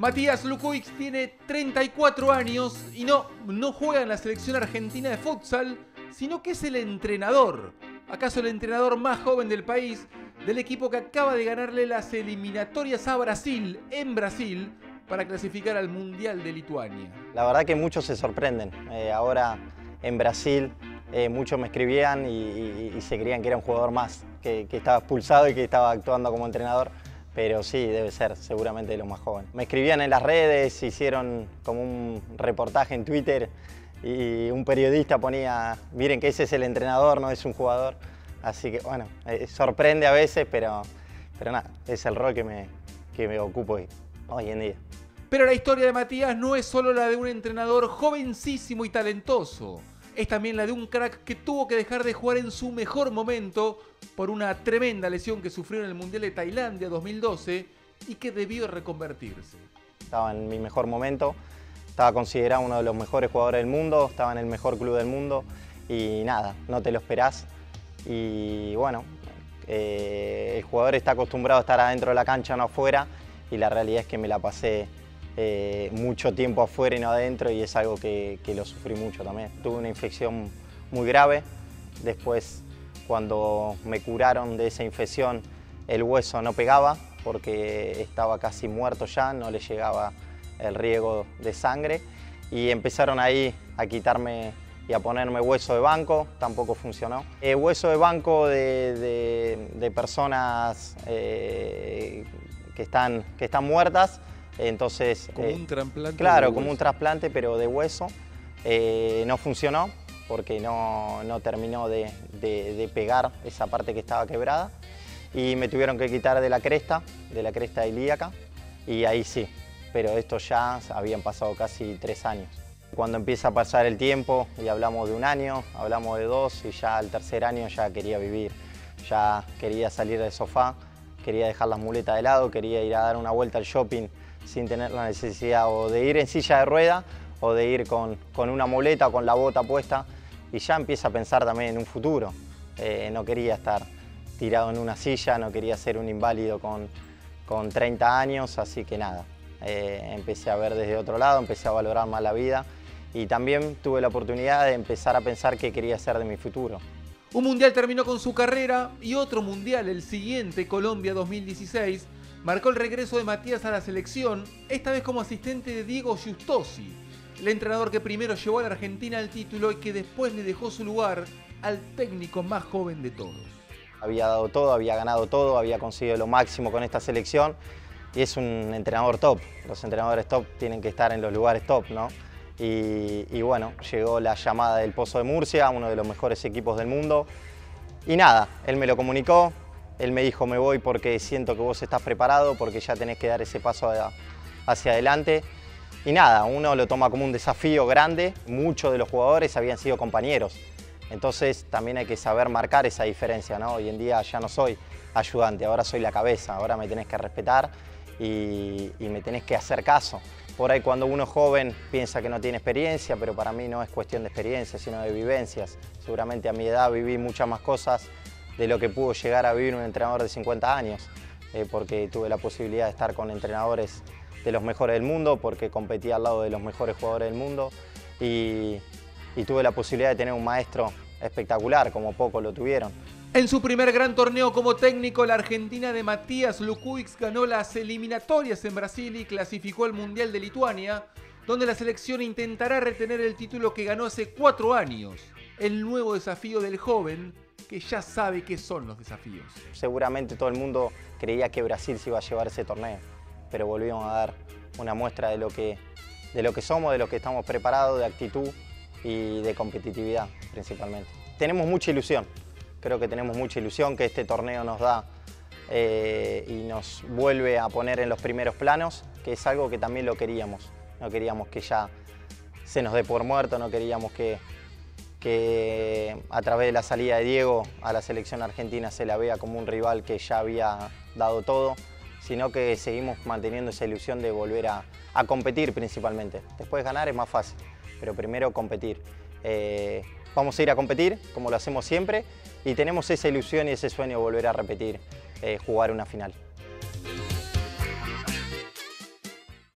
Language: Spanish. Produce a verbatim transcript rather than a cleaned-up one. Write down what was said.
Matías Lukuix tiene treinta y cuatro años y no, no juega en la selección argentina de futsal, sino que es el entrenador. ¿Acaso el entrenador más joven del país, del equipo que acaba de ganarle las eliminatorias a Brasil, en Brasil, para clasificar al Mundial de Lituania? La verdad que muchos se sorprenden. Eh, ahora en Brasil eh, muchos me escribían y, y, y se creían que era un jugador más, que, que estaba expulsado y que estaba actuando como entrenador. Pero sí, debe ser seguramente de los más jóvenes. Me escribían en las redes, hicieron como un reportaje en Twitter y un periodista ponía, miren que ese es el entrenador, no es un jugador. Así que bueno, eh, sorprende a veces, pero, pero nada, es el rol que me, que me ocupo hoy, hoy en día. Pero la historia de Matías no es solo la de un entrenador jovencísimo y talentoso. Es también la de un crack que tuvo que dejar de jugar en su mejor momento por una tremenda lesión que sufrió en el Mundial de Tailandia dos mil doce y que debió reconvertirse. Estaba en mi mejor momento, estaba considerado uno de los mejores jugadores del mundo, estaba en el mejor club del mundo y nada, no te lo esperás. Y bueno, eh, el jugador está acostumbrado a estar adentro de la cancha, no afuera, y la realidad es que me la pasé Eh, mucho tiempo afuera y no adentro, y es algo que, que lo sufrí mucho también. Tuve una infección muy grave, después cuando me curaron de esa infección el hueso no pegaba porque estaba casi muerto ya, no le llegaba el riego de sangre y empezaron ahí a quitarme y a ponerme hueso de banco, tampoco funcionó. Eh, hueso de banco de, de, de personas eh, que, están, que están muertas. Entonces, como eh, un trasplante. Claro, como un trasplante, pero de hueso. Eh, no funcionó porque no, no terminó de, de, de pegar esa parte que estaba quebrada. Y me tuvieron que quitar de la cresta, de la cresta ilíaca. Y ahí sí, pero esto ya habían pasado casi tres años. Cuando empieza a pasar el tiempo y hablamos de un año, hablamos de dos, y ya al tercer año ya quería vivir. Ya quería salir del sofá, quería dejar las muletas de lado, quería ir a dar una vuelta al shopping sin tener la necesidad o de ir en silla de rueda o de ir con, con una muleta o con la bota puesta, y ya empieza a pensar también en un futuro. Eh, no quería estar tirado en una silla, no quería ser un inválido con, con treinta años, así que nada, eh, empecé a ver desde otro lado, empecé a valorar más la vida y también tuve la oportunidad de empezar a pensar qué quería hacer de mi futuro. Un mundial terminó con su carrera y otro mundial, el siguiente, Colombia dos mil dieciséis, marcó el regreso de Matías a la selección, esta vez como asistente de Diego Giustosi, el entrenador que primero llevó a la Argentina al título y que después le dejó su lugar al técnico más joven de todos. Había dado todo, había ganado todo, había conseguido lo máximo con esta selección y es un entrenador top. Los entrenadores top tienen que estar en los lugares top, ¿no? Y, y bueno, llegó la llamada del Pozo de Murcia, uno de los mejores equipos del mundo, y nada, él me lo comunicó. Él me dijo, me voy porque siento que vos estás preparado, porque ya tenés que dar ese paso hacia adelante. Y nada, uno lo toma como un desafío grande. Muchos de los jugadores habían sido compañeros. Entonces también hay que saber marcar esa diferencia, ¿no? Hoy en día ya no soy ayudante, ahora soy la cabeza. Ahora me tenés que respetar y, y me tenés que hacer caso. Por ahí cuando uno es joven piensa que no tiene experiencia, pero para mí no es cuestión de experiencia, sino de vivencias. Seguramente a mi edad viví muchas más cosas de lo que pudo llegar a vivir un entrenador de cincuenta años, eh, porque tuve la posibilidad de estar con entrenadores de los mejores del mundo, porque competí al lado de los mejores jugadores del mundo y, y tuve la posibilidad de tener un maestro espectacular, como pocos lo tuvieron. En su primer gran torneo como técnico, la Argentina de Matías Lukuix ganó las eliminatorias en Brasil y clasificó al Mundial de Lituania, donde la selección intentará retener el título que ganó hace cuatro años. El nuevo desafío del joven, que ya sabe qué son los desafíos. Seguramente todo el mundo creía que Brasil se iba a llevar ese torneo, pero volvimos a dar una muestra de lo que, de lo que somos, de lo que estamos preparados, de actitud y de competitividad principalmente. Tenemos mucha ilusión, creo que tenemos mucha ilusión que este torneo nos da eh, y nos vuelve a poner en los primeros planos, que es algo que también lo queríamos. No queríamos que ya se nos dé por muerto, no queríamos que que a través de la salida de Diego a la selección argentina se la vea como un rival que ya había dado todo, sino que seguimos manteniendo esa ilusión de volver a, a competir principalmente. Después ganar es más fácil, pero primero competir. Eh, vamos a ir a competir, como lo hacemos siempre, y tenemos esa ilusión y ese sueño de volver a repetir, eh, jugar una final.